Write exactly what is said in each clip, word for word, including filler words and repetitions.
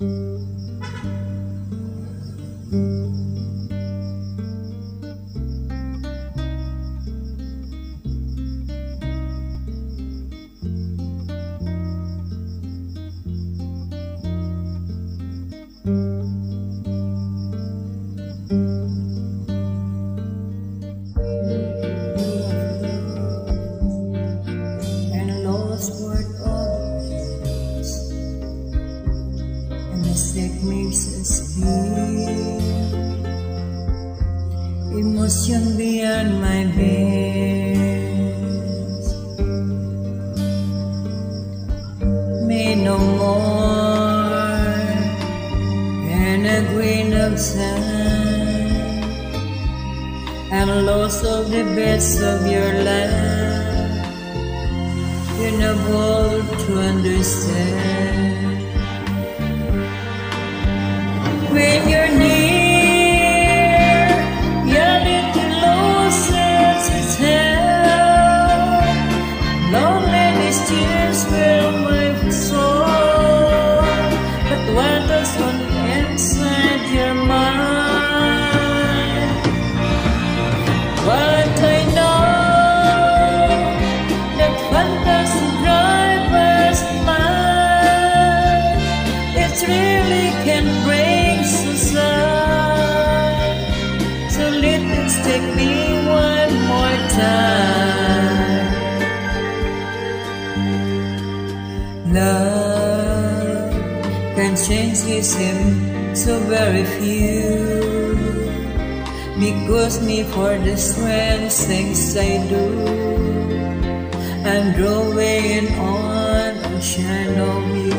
Mistake makes us feel emotion beyond my best. May no more than a grain of sand, and loss of the best of your life. You're not able to understand. When you're near, your little losses its help. Loneliness tears fill my soul, but what does on inside your mind? What I know, that fantasy driver's mind, it really can break. So let it take me one more time. Love can change his him so very few, because me for the strange things I do, I'm drawing on ocean of you.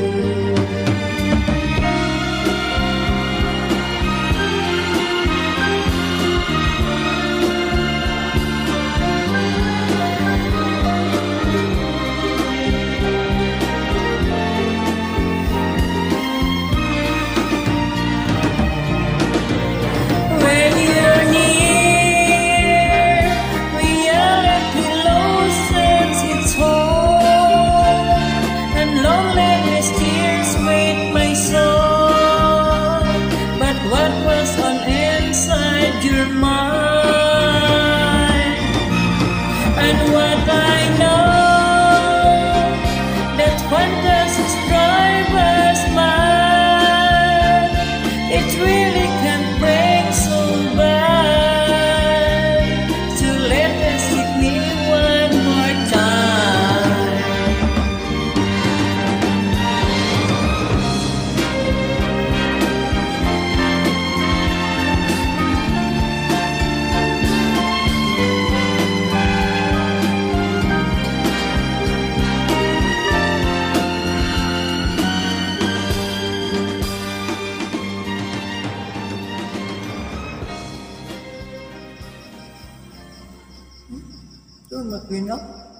What was on inside your mind? And what I know, that fantasy driver's mind, it really can break so bad. So let us take me one more time. Tôi mà quyền ốc